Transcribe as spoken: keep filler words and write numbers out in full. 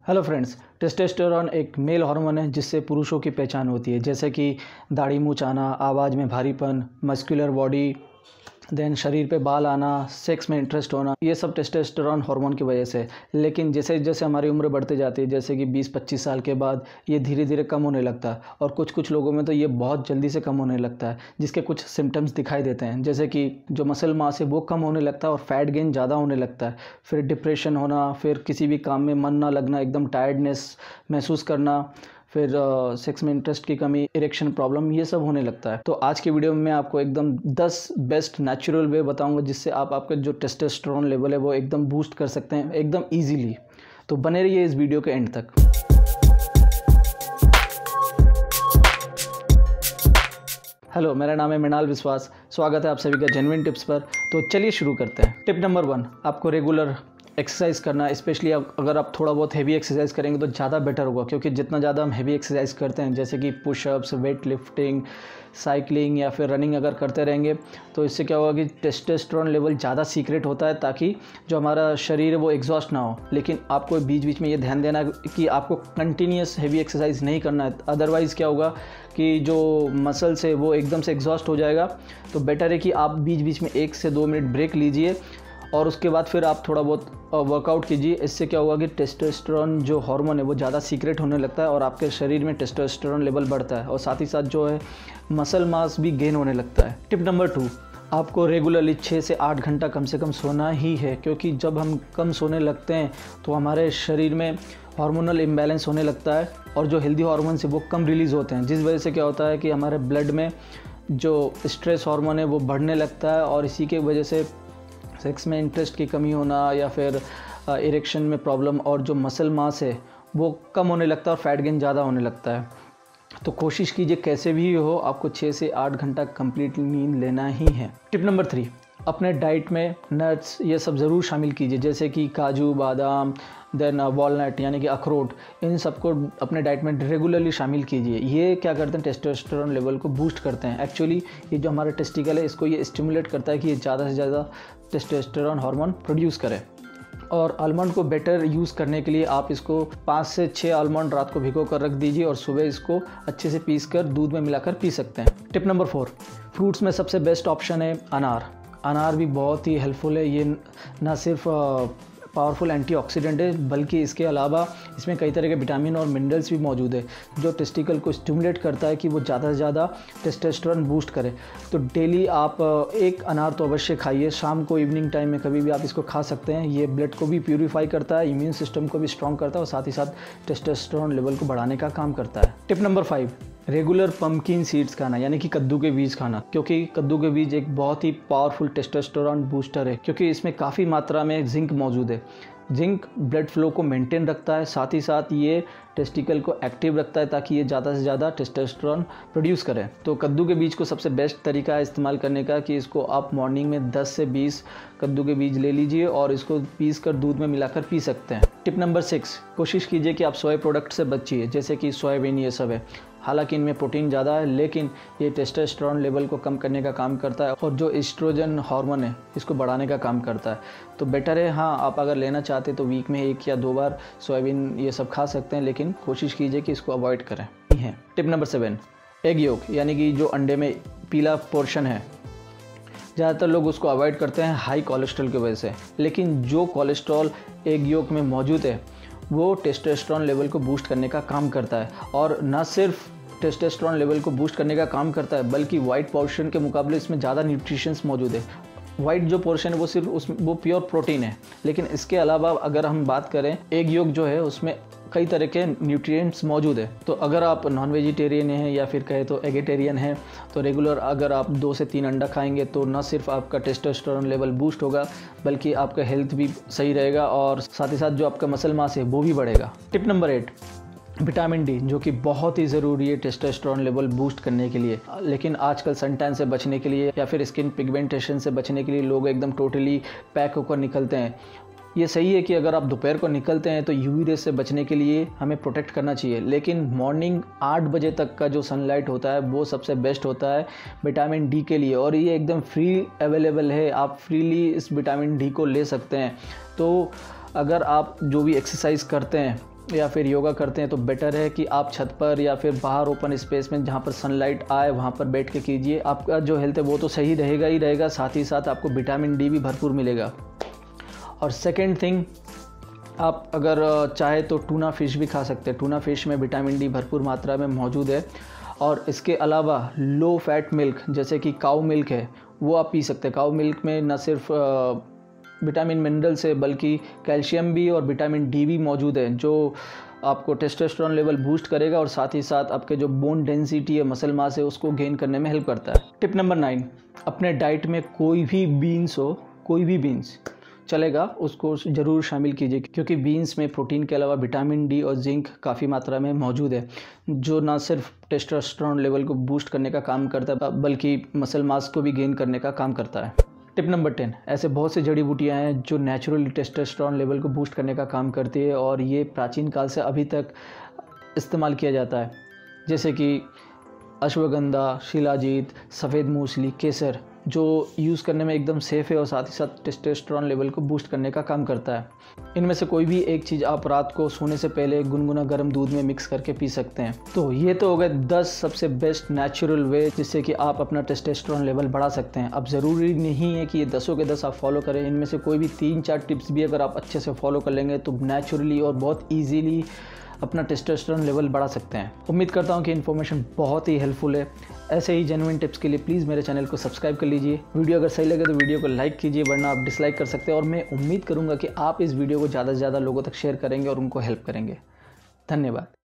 Hello friends, testosterone एक male hormone है जिससे पुरुषों की पहचान होती है, जैसे कि दाढ़ी मूंछ आना, आवाज़ में भारीपन, मस्कुलर बॉडी, देन शरीर पे बाल आना, सेक्स में इंटरेस्ट होना। ये सब टेस्टोस्टेरोन हार्मोन की वजह से। लेकिन जैसे जैसे हमारी उम्र बढ़ती जाती है, जैसे कि बीस पच्चीस साल के बाद ये धीरे धीरे कम होने लगता है और कुछ कुछ लोगों में तो ये बहुत जल्दी से कम होने लगता है, जिसके कुछ सिम्टम्स दिखाई देते हैं, जैसे कि जो मसल मास है वो कम होने लगता है और फैट गेन ज़्यादा होने लगता है। फिर डिप्रेशन होना, फिर किसी भी काम में मन ना लगना, एकदम टायर्डनेस महसूस करना, फिर सेक्स में इंटरेस्ट की कमी, इरेक्शन प्रॉब्लम, ये सब होने लगता है। तो आज की वीडियो में मैं आपको एकदम दस बेस्ट नेचुरल वे बताऊंगा जिससे आप आपका जो टेस्टोस्टेरोन लेवल है वो एकदम बूस्ट कर सकते हैं एकदम इजीली। तो बने रहिए इस वीडियो के एंड तक। हेलो, मेरा नाम है मृणाल विश्वास। स्वागत है आप सभी का जेन्युइन टिप्स पर। तो चलिए शुरू करते हैं। टिप नंबर वन, आपको रेगुलर एक्सरसाइज करना। स्पेशली अगर आप थोड़ा बहुत हेवी एक्सरसाइज करेंगे तो ज़्यादा बेटर होगा, क्योंकि जितना ज़्यादा हम हेवी एक्सरसाइज करते हैं, जैसे कि पुशअप्स, वेट लिफ्टिंग, साइकिलिंग या फिर रनिंग अगर करते रहेंगे तो इससे क्या होगा कि टेस्टोस्टेरोन लेवल ज़्यादा सीक्रेट होता है, ताकि जो हमारा शरीर है वो एग्जॉस्ट ना हो। लेकिन आपको बीच बीच में ये ध्यान देना कि आपको कंटिन्यूस हेवी एक्सरसाइज नहीं करना है, अदरवाइज़ क्या होगा कि जो मसल्स है वो एकदम से एग्जॉस्ट हो जाएगा। तो बेटर है कि आप बीच बीच में एक से दो मिनट ब्रेक लीजिए और उसके बाद फिर आप थोड़ा बहुत वर्कआउट कीजिए। इससे क्या होगा कि टेस्टोस्टेरोन जो हार्मोन है वो ज़्यादा सीक्रेट होने लगता है और आपके शरीर में टेस्टोस्टेरोन लेवल बढ़ता है और साथ ही साथ जो है मसल मास भी गेन होने लगता है। टिप नंबर टू, आपको रेगुलरली छः से आठ घंटा कम से कम सोना ही है, क्योंकि जब हम कम सोने लगते हैं तो हमारे शरीर में हार्मोनल इम्बैलेंस होने लगता है और जो हेल्दी हार्मोन्स है वो कम रिलीज़ होते हैं, जिस वजह से क्या होता है कि हमारे ब्लड में जो स्ट्रेस हार्मोन है वो बढ़ने लगता है और इसी के वजह से सेक्स में इंटरेस्ट की कमी होना या फिर इरेक्शन में प्रॉब्लम और जो मसल मास है वो कम होने लगता है और फैट गेन ज़्यादा होने लगता है। तो कोशिश कीजिए कैसे भी हो आपको छः से आठ घंटा कंप्लीट नींद लेना ही है। टिप नंबर थ्री, अपने डाइट में नट्स ये सब ज़रूर शामिल कीजिए, जैसे कि काजू, बादाम, देन वॉलनट यानी कि अखरोट, इन सबको अपने डाइट में रेगुलरली शामिल कीजिए। ये क्या करते हैं, टेस्टोस्टेरोन लेवल को बूस्ट करते हैं। एक्चुअली ये जो हमारा टेस्टिकल है इसको ये स्टिमुलेट करता है कि ये ज़्यादा से ज़्यादा टेस्टोस्टेरोन हार्मोन प्रोड्यूस करे। और आलमंड को बेटर यूज़ करने के लिए आप इसको पाँच से छः आलमंड रात को भिगो कर रख दीजिए और सुबह इसको अच्छे से पीस कर दूध में मिलाकर पी सकते हैं। टिप नंबर फोर, फ्रूट्स में सबसे बेस्ट ऑप्शन है अनार। अनार भी बहुत ही हेल्पफुल है। ये ना सिर्फ पावरफुल एंटीऑक्सीडेंट है बल्कि इसके अलावा इसमें कई तरह के विटामिन और मिनरल्स भी मौजूद है जो टेस्टिकल को स्टिमुलेट करता है कि वो ज़्यादा से ज़्यादा टेस्टोस्टेरोन बूस्ट करे। तो डेली आप एक अनार तो अवश्य खाइए, शाम को इवनिंग टाइम में कभी भी आप इसको खा सकते हैं। ये ब्लड को भी प्यूरीफाई करता है, इम्यून सिस्टम को भी स्ट्रॉन्ग करता है और साथ ही साथ टेस्टोस्टेरोन लेवल को बढ़ाने का काम करता है। Tip number five, regular pumpkin seeds खाना यानी कि कद्दू के बीज खाना, क्योंकि कद्दू के बीज एक बहुत ही पावरफुल टेस्टोस्टेरोन बूस्टर है, क्योंकि इसमें काफ़ी मात्रा में जिंक मौजूद है। जिंक ब्लड फ्लो को मेंटेन रखता है, साथ ही साथ ये टेस्टिकल को एक्टिव रखता है ताकि ये ज़्यादा से ज़्यादा टेस्टोस्टेरोन प्रोड्यूस करे। तो कद्दू के बीज को सबसे बेस्ट तरीका है इस्तेमाल करने का कि इसको आप मॉर्निंग में दस से बीस कद्दू के बीज ले लीजिए और इसको पीस कर दूध में मिलाकर पी सकते हैं। टिप नंबर सिक्स, कोशिश कीजिए कि आप सोया प्रोडक्ट से बचिए, जैसे कि सोयाबीन, ये सब है। हालांकि इनमें प्रोटीन ज़्यादा है लेकिन ये टेस्टोस्टेरोन लेवल को कम करने का काम करता है और जो एस्ट्रोजन हार्मोन है इसको बढ़ाने का काम करता है। तो बेटर है, हाँ आप अगर लेना चाहते तो वीक में एक या दो बार सोयाबीन ये सब खा सकते हैं, लेकिन कोशिश कीजिए कि इसको अवॉइड करें। Tip number seven, egg yolk यानी कि जो अंडे में पीला पोर्शन है, ज़्यादातर लोग उसको अवॉइड करते हैं हाई कोलेस्ट्रॉल की वजह से, लेकिन जो कोलेस्ट्रॉल एग योक में मौजूद है वो टेस्टोस्टेरोन लेवल को बूस्ट करने का काम करता है। और न सिर्फ टेस्टोस्टेरोन लेवल को बूस्ट करने का काम करता है बल्कि वाइट पोर्शन के मुकाबले इसमें ज़्यादा न्यूट्रिशंस मौजूद है। वाइट जो पोर्शन है वो सिर्फ उसमें वो प्योर प्रोटीन है, लेकिन इसके अलावा अगर हम बात करें एग योक जो है उसमें कई तरह के न्यूट्रिएंट्स मौजूद है। तो अगर आप नॉन वेजिटेरियन हैं या फिर कहे तो एगिटेरियन हैं तो रेगुलर अगर आप दो से तीन अंडा खाएंगे तो न सिर्फ आपका टेस्टोस्टेरोन लेवल बूस्ट होगा बल्कि आपका हेल्थ भी सही रहेगा और साथ ही साथ जो आपका मसल मास है वो भी बढ़ेगा। Tip number eight, vitamin D, जो कि बहुत ही ज़रूरी है टेस्टोस्टेरोन लेवल बूस्ट करने के लिए। लेकिन आजकल सनटैन से बचने के लिए या फिर स्किन पिगमेंटेशन से बचने के लिए लोग एकदम टोटली पैक होकर निकलते हैं। ये सही है कि अगर आप दोपहर को निकलते हैं तो यूवी रेस से बचने के लिए हमें प्रोटेक्ट करना चाहिए, लेकिन मॉर्निंग आठ बजे तक का जो सनलाइट होता है वो सबसे बेस्ट होता है विटामिन डी के लिए और ये एकदम फ्री अवेलेबल है, आप फ्रीली इस विटामिन डी को ले सकते हैं। तो अगर आप जो भी एक्सरसाइज करते हैं या फिर योगा करते हैं तो बेटर है कि आप छत पर या फिर बाहर ओपन स्पेस में जहाँ पर सनलाइट आए वहाँ पर बैठ के कीजिए। आपका जो हेल्थ है वो तो सही रहेगा ही रहेगा, साथ ही साथ आपको विटामिन डी भी भरपूर मिलेगा। और सेकेंड थिंग, आप अगर चाहे तो टूना फ़िश भी खा सकते हैं। टूना फ़िश में विटामिन डी भरपूर मात्रा में मौजूद है। और इसके अलावा लो फैट मिल्क जैसे कि काऊ मिल्क है वो आप पी सकते हैं। काऊ मिल्क में न सिर्फ विटामिन मिनरल्स है बल्कि कैल्शियम भी और विटामिन डी भी मौजूद है, जो आपको टेस्टोस्टेरोन लेवल बूस्ट करेगा और साथ ही साथ आपके जो बोन डेंसिटी है, मसल मास है, उसको गेन करने में हेल्प करता है। टिप नंबर नाइन, अपने डाइट में कोई भी बीन्स हो, कोई भी बीन्स चलेगा, उसको ज़रूर शामिल कीजिए, क्योंकि बीन्स में प्रोटीन के अलावा विटामिन डी और जिंक काफ़ी मात्रा में मौजूद है, जो ना सिर्फ टेस्टोस्टेरोन लेवल को बूस्ट करने का काम करता है बल्कि मसल मास को भी गेन करने का काम करता है। टिप नंबर टेन, ऐसे बहुत सी जड़ी बूटियाँ हैं जो नेचुरली टेस्टोस्टेरोन लेवल को बूस्ट करने का काम करती है और ये प्राचीन काल से अभी तक इस्तेमाल किया जाता है, जैसे कि अश्वगंधा, शिलाजीत, सफ़ेद मूसली, केसर, जो यूज़ करने में एकदम सेफ़ है और साथ ही साथ टेस्टोस्टेरोन लेवल को बूस्ट करने का काम करता है। इनमें से कोई भी एक चीज़ आप रात को सोने से पहले गुनगुना गर्म दूध में मिक्स करके पी सकते हैं। तो ये तो हो गए दस सबसे बेस्ट नेचुरल वे जिससे कि आप अपना टेस्टोस्टेरोन लेवल बढ़ा सकते हैं। अब ज़रूरी नहीं है कि ये दसों के दस आप फॉलो करें, इनमें से कोई भी तीन चार टिप्स भी अगर आप अच्छे से फॉलो कर लेंगे तो नेचुरली और बहुत ईजीली अपना टेस्टोस्टेरोन लेवल बढ़ा सकते हैं। उम्मीद करता हूँ कि इन्फॉर्मेशन बहुत ही हेल्पफुल है। ऐसे ही जेन्युइन टिप्स के लिए प्लीज़ मेरे चैनल को सब्सक्राइब कर लीजिए। वीडियो अगर सही लगे तो वीडियो को लाइक कीजिए, वरना आप डिसलाइक कर सकते हैं। और मैं उम्मीद करूँगा कि आप इस वीडियो को ज़्यादा से ज़्यादा लोगों तक शेयर करेंगे और उनको हेल्प करेंगे। धन्यवाद।